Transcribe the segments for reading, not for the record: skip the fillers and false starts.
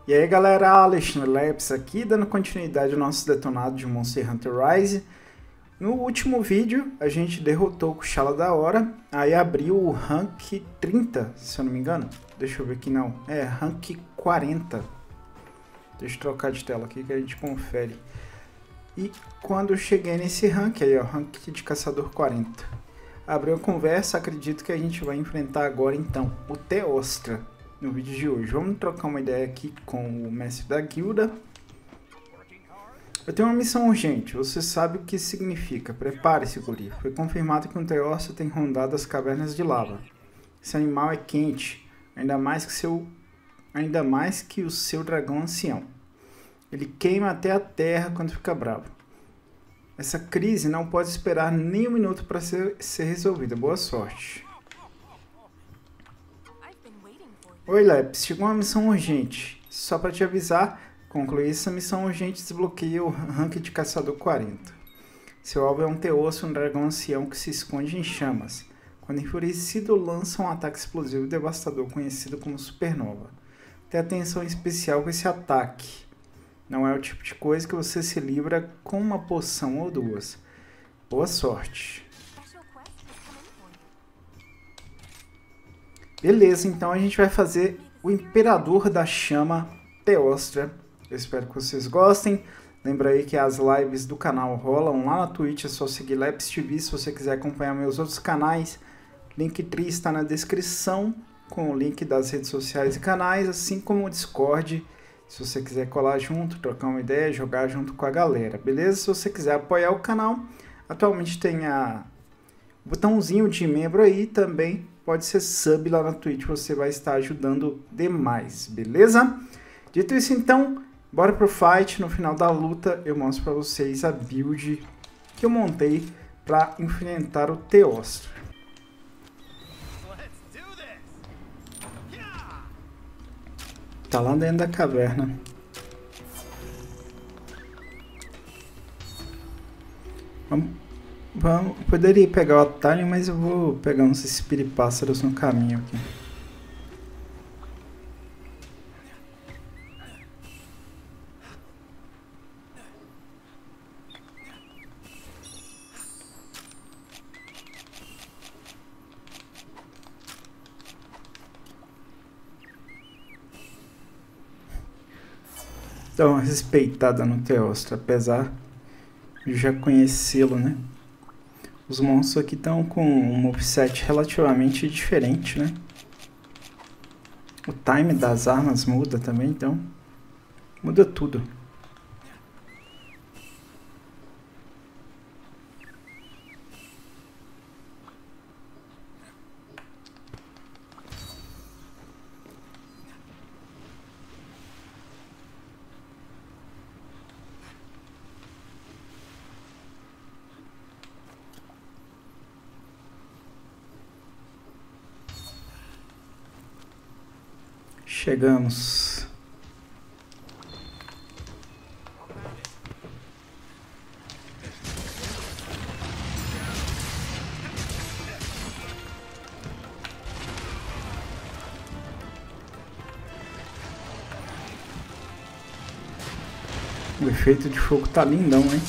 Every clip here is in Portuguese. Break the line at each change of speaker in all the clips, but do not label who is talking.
E aí galera, Alexandre Leps aqui, dando continuidade ao nosso detonado de Monster Hunter Rise. No último vídeo a gente derrotou o Kushala da Hora, aí abriu o rank 30, se eu não me engano. Deixa eu ver aqui, não, é rank 40. Deixa eu trocar de tela aqui que a gente confere. E quando eu cheguei nesse rank aí, ó, rank de Caçador 40. Abriu a conversa, acredito que a gente vai enfrentar agora então o Teostra. No vídeo de hoje, vamos trocar uma ideia aqui com o mestre da guilda. Eu tenho uma missão urgente, você sabe o que significa. Prepare-se, guri. Foi confirmado que um Teostra tem rondado as cavernas de lava. Esse animal é quente, ainda mais que o seu dragão ancião. Ele queima até a terra quando fica bravo. Essa crise não pode esperar nem um minuto para ser resolvida. Boa sorte. Oi, Leps, chegou uma missão urgente. Só para te avisar, concluir essa missão urgente desbloqueia o rank de Caçador 40. Seu alvo é um Teostra, um dragão ancião que se esconde em chamas. Quando enfurecido, lança um ataque explosivo e devastador conhecido como Supernova. Tenha atenção especial com esse ataque. Não é o tipo de coisa que você se livra com uma poção ou duas. Boa sorte. Beleza, então a gente vai fazer o Imperador da Chama Teostra. Eu espero que vocês gostem. Lembra aí que as lives do canal rolam lá na Twitch, é só seguir Leps TV se você quiser acompanhar meus outros canais. Linktree está na descrição com o link das redes sociais e canais, assim como o Discord. Se você quiser colar junto, trocar uma ideia, jogar junto com a galera, beleza? Se você quiser apoiar o canal, atualmente tem o botãozinho de membro aí também. Pode ser sub lá na Twitch, você vai estar ajudando demais, beleza? Dito isso então, bora pro fight. No final da luta eu mostro pra vocês a build que eu montei para enfrentar o Teostra. Tá lá dentro da caverna. Poderia pegar o atalho, mas eu vou pegar uns espiripássaros no caminho aqui. Dá uma respeitada no Teostra, apesar de já conhecê-lo, né? Os monstros aqui estão com um moveset relativamente diferente, né? O time das armas muda também, então muda tudo. Chegamos. O efeito de fogo tá lindão, hein?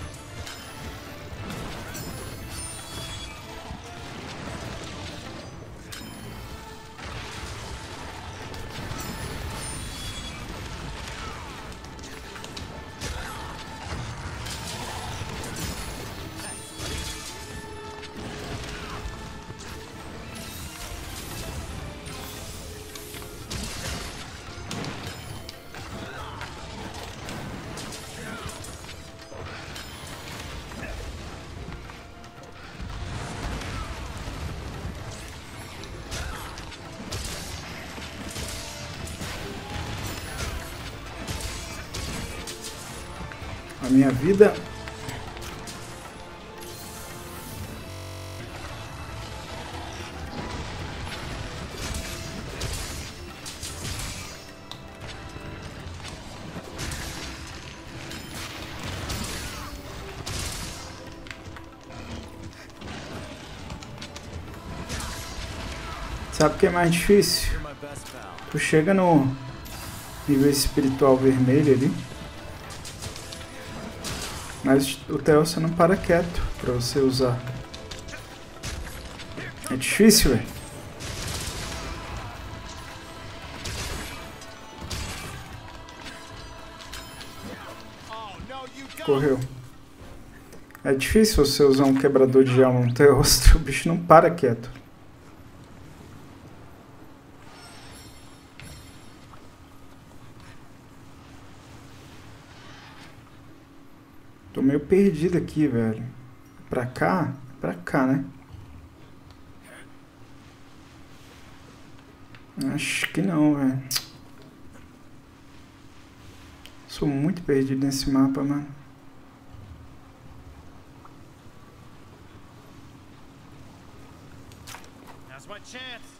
A minha vida sabe o que é mais difícil? Tu chega no nível espiritual vermelho ali. Mas o Theo você não para quieto pra você usar. É difícil, velho. Correu. É difícil você usar um quebrador de alma no Teostro, o bicho não para quieto. Tô meio perdido aqui, velho. Pra cá? Pra cá, né? Acho que não, velho. Sou muito perdido nesse mapa, mano. Now's my chance.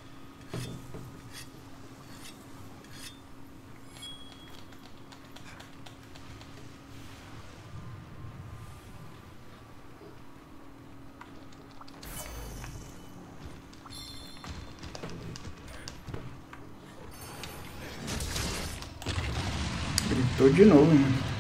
Gritou de novo, mano.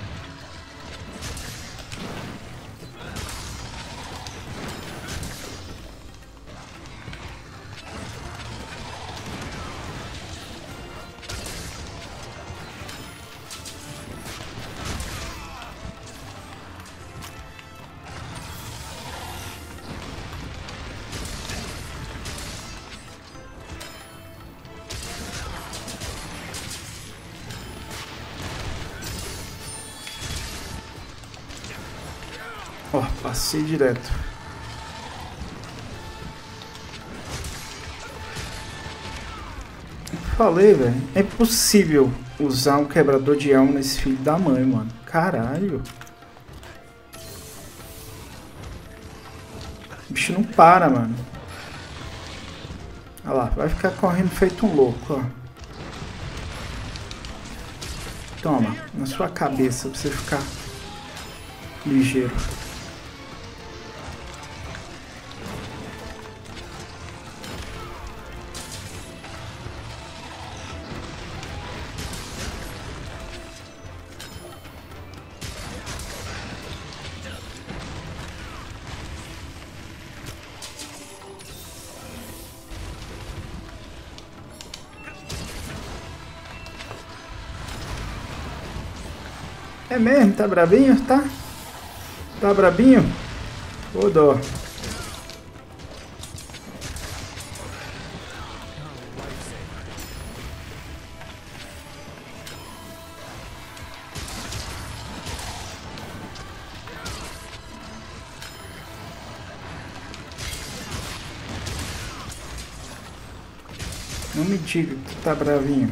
Ó, passei direto. Falei, velho. É possível usar um quebrador de alma nesse filho da mãe, mano. Caralho. O bicho não para, mano. Olha lá, vai ficar correndo feito um louco, ó. Toma, na sua cabeça, pra você ficar ligeiro. É mesmo? Tá brabinho? Tá? Tá brabinho? Ô dó. Não me diga que tu tá bravinho.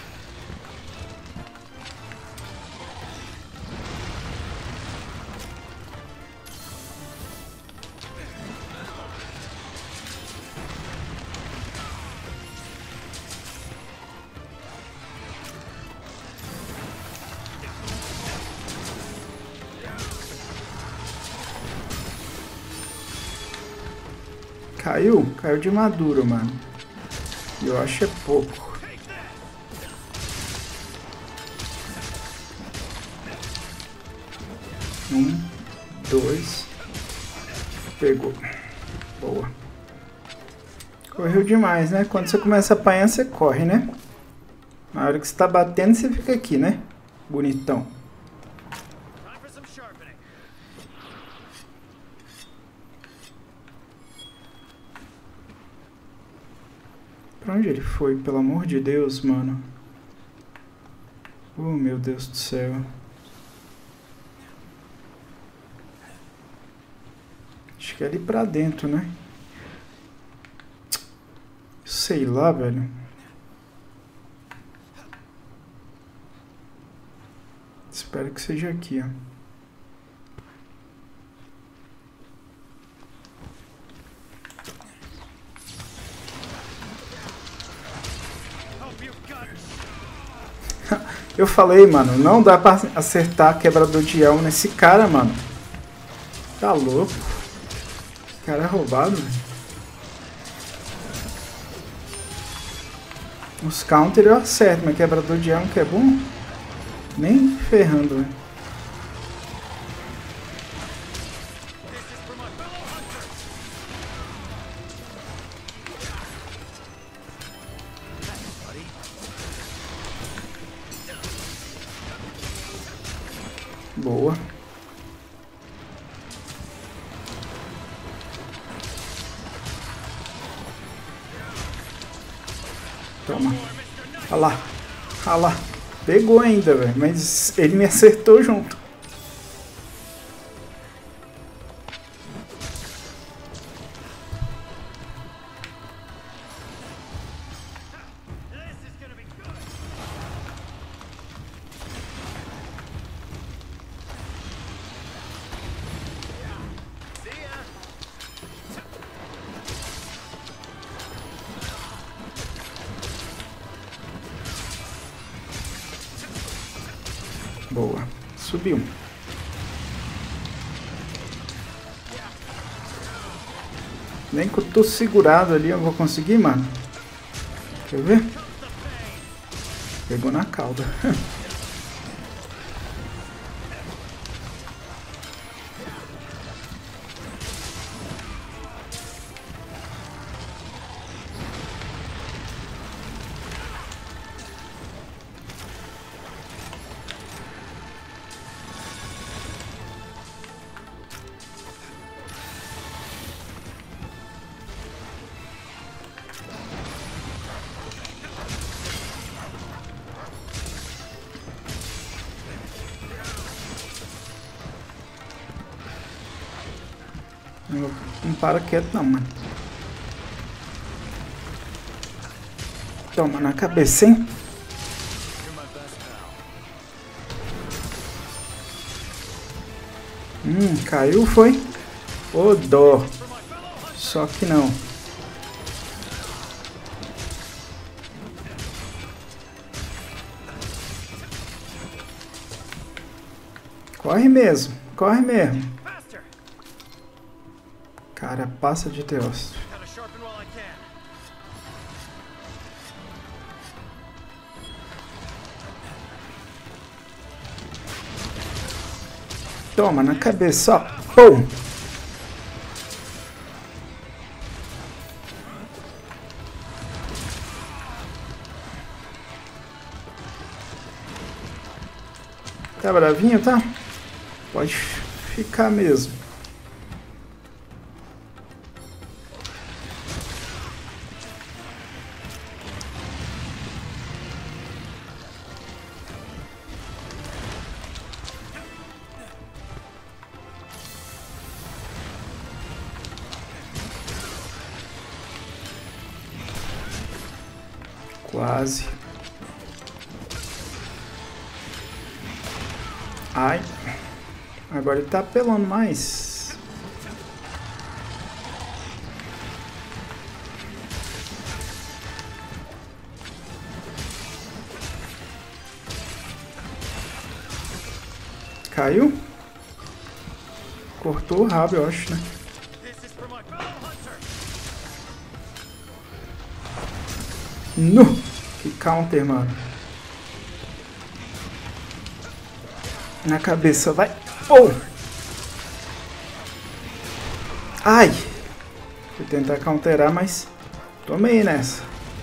Caiu? Caiu de maduro, mano. Eu acho é pouco. Um, dois. Pegou. Boa. Correu demais, né? Quando você começa a apanhar, você corre, né? Na hora que você tá batendo, você fica aqui, né? Bonitão. Pra onde ele foi? Pelo amor de Deus, mano. Oh, meu Deus do céu. Acho que é ali pra dentro, né? Sei lá, velho. Espero que seja aqui, ó. Eu falei, mano, não dá pra acertar quebrador de alma nesse cara, mano. Tá louco. Esse cara é roubado, velho. Os counter eu acerto, mas quebrador de arma que é bom? Nem ferrando, velho. Boa. Toma. Olha lá. Olha lá. Pegou ainda, velho. Mas ele me acertou junto. Boa. Subiu. Nem que eu tô segurado ali eu vou conseguir, mano. Quer ver? Pegou na cauda. Não para quieto não, mano. Toma na cabeça, hein? Caiu, foi? Ô, dó. Só que não. Corre mesmo, corre mesmo. Cara, passa de teóstro. Toma na cabeça, ó. Pum! Tá bravinho, tá? Pode ficar mesmo. Quase. Ai. Agora ele tá apelando mais. Caiu? Cortou o rabo, eu acho, né? No! Que counter, mano. Na cabeça, vai. Oh! Ai! Vou tentar counterar, mas tomei nessa.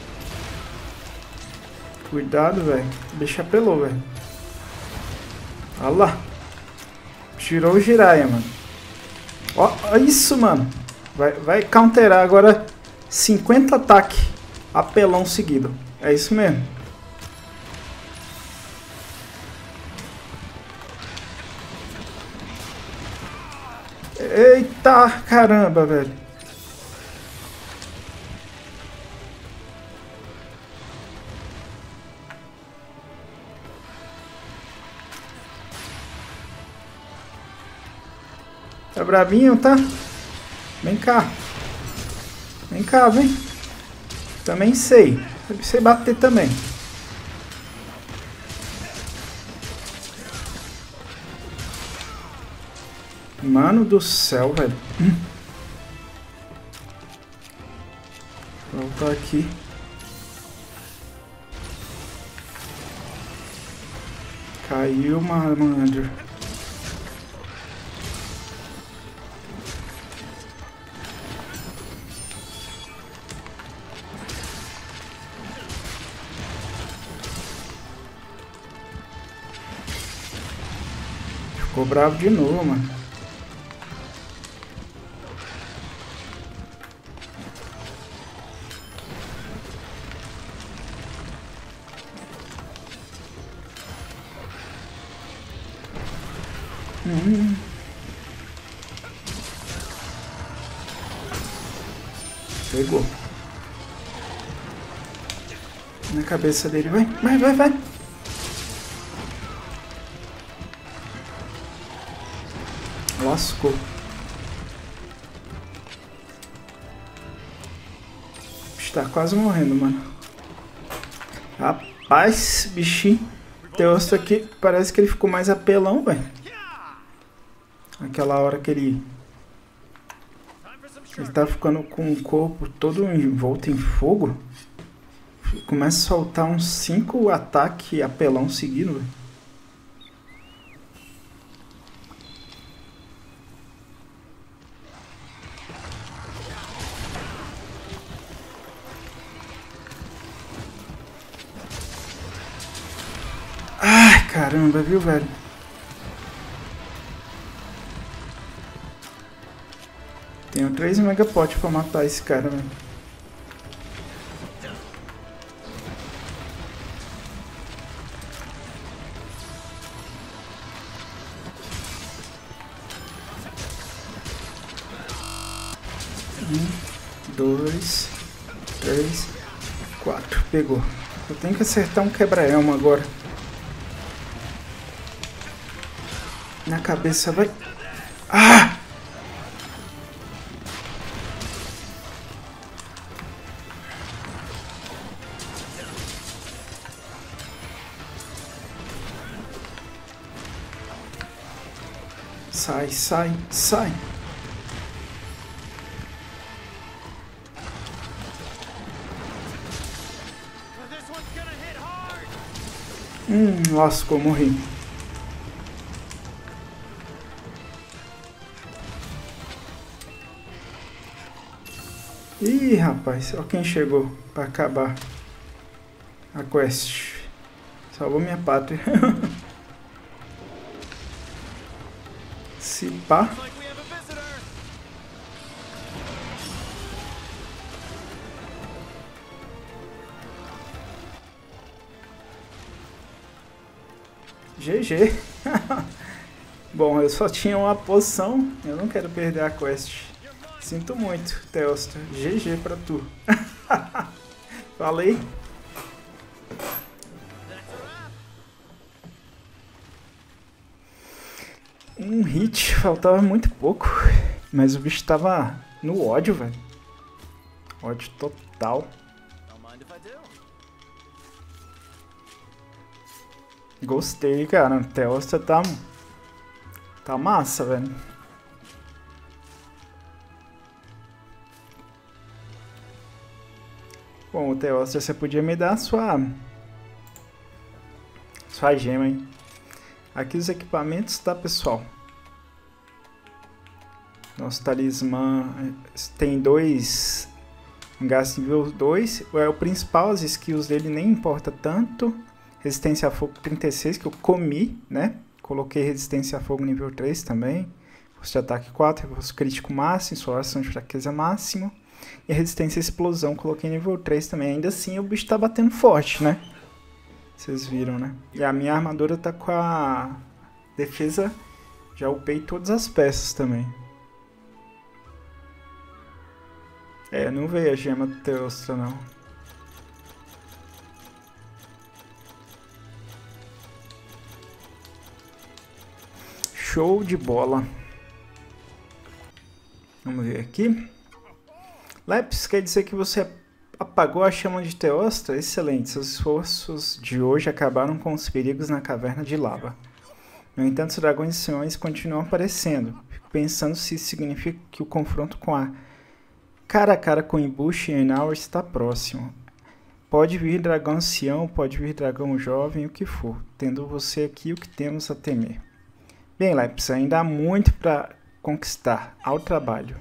Cuidado, velho. O bicho apelou, velho. Olha lá. Tirou o Jiraiya, mano. Ó, isso, mano. Vai counterar agora 50 ataques. Apelão seguido. É isso mesmo. Eita, caramba, velho. Tá bravinho, tá? Vem cá. Vem cá, vem. Também sei. Sei bater também. Mano do céu, velho. Voltar aqui. Caiu, malandro. Ficou bravo de novo, mano. Pegou. Na cabeça dele. Vai, vai, vai, vai. Lascou. Está quase morrendo, mano. Rapaz, bichinho. Teosta aqui, parece que ele ficou mais apelão, velho. Aquela hora que ele tá ficando com o corpo todo envolto em fogo. Começa a soltar uns 5 ataques apelão seguidos, velho. Ai, caramba, viu, velho? Tenho 3 megapotes pra matar esse cara, velho. Um, 2, 3, 4. Pegou. Eu tenho que acertar um quebra-elmo agora. Na cabeça vai... Ah! Sai, sai, sai. Lascou, morri. Ih, rapaz, olha quem chegou pra acabar a quest. Salvou minha pátria. Se pá. GG. Bom, eu só tinha uma poção. Eu não quero perder a quest. Sinto muito, Teosta. GG pra tu. Falei. Um hit, faltava muito pouco. Mas o bicho tava no ódio, velho. Ódio total. Gostei, cara. O Teosta tá massa, velho. Bom, o Teosta, você podia me dar a sua gema, hein? Aqui os equipamentos, tá, pessoal? Nosso talismã tem 2 gás nível 2. É o principal, as skills dele nem importa tanto. Resistência a fogo 36, que eu comi, né? Coloquei resistência a fogo nível 3 também. Força de ataque 4, reforço crítico máximo, insolação de fraqueza máximo. E a resistência à explosão coloquei nível 3 também. Ainda assim o bicho tá batendo forte, né? Vocês viram, né? E a minha armadura tá com a defesa. Já upei todas as peças também. É, não veio a gema do Teosta, não. Show de bola. Vamos ver aqui. Leps, quer dizer que você apagou a chama de Teosta? Excelente. Seus esforços de hoje acabaram com os perigos na caverna de lava. No entanto, os dragões e senhores continuam aparecendo. Fico pensando se isso significa que o confronto com a cara a cara com Ibushi e Einhauer está próximo. Pode vir dragão ancião, pode vir dragão jovem, o que for. Tendo você aqui, o que temos a temer. Bem, Leps, ainda há muito para conquistar. Ao trabalho.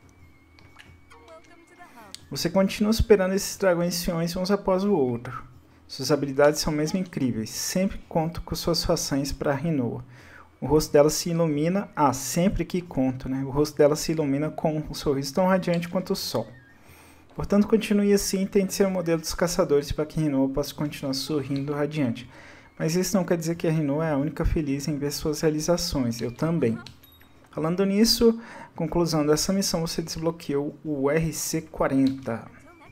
Você continua superando esses dragões anciões uns após o outro. Suas habilidades são mesmo incríveis. Sempre conto com suas façanhas para Rinoa. O rosto dela se ilumina... sempre que conto, né? O rosto dela se ilumina com um sorriso tão radiante quanto o sol. Portanto, continue assim e tente ser o modelo dos caçadores para que Rinoa possa continuar sorrindo radiante. Mas isso não quer dizer que a Rinoa é a única feliz em ver suas realizações. Eu também. Falando nisso, conclusão dessa missão, você desbloqueou o RC40.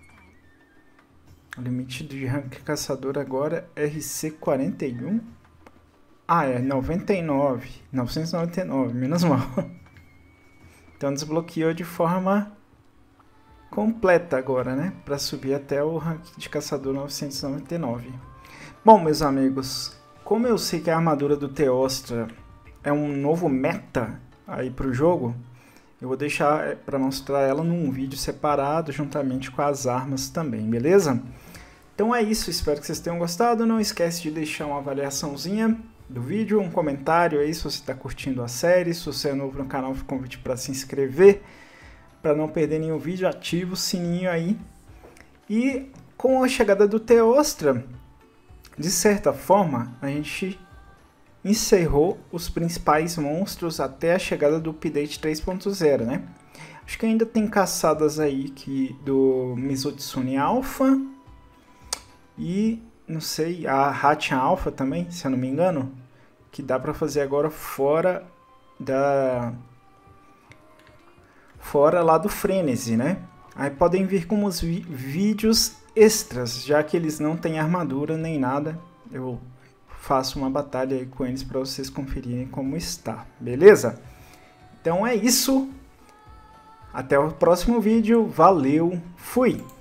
O limite de rank caçador agora é RC41. É 99. 999, menos mal. Então desbloqueou de forma completa agora, né? Para subir até o rank de caçador 999. Bom, meus amigos, como eu sei que a armadura do Teostra é um novo meta aí para o jogo, eu vou deixar para mostrar ela num vídeo separado, juntamente com as armas também, beleza? Então é isso, espero que vocês tenham gostado. Não esquece de deixar uma avaliaçãozinha do vídeo, um comentário aí se você está curtindo a série. Se você é novo no canal, fica um convite para se inscrever, para não perder nenhum vídeo. Ativa o sininho aí. E com a chegada do Teostra, de certa forma, a gente encerrou os principais monstros até a chegada do update 3.0, né? Acho que ainda tem caçadas aí do Mizutsune Alpha e, não sei, a Hatchan Alpha também, se eu não me engano, que dá para fazer agora fora lá do Frenesi, né? Aí podem vir como os vídeos extras, já que eles não têm armadura nem nada. Eu faço uma batalha aí com eles para vocês conferirem como está, beleza? Então é isso. Até o próximo vídeo. Valeu, fui!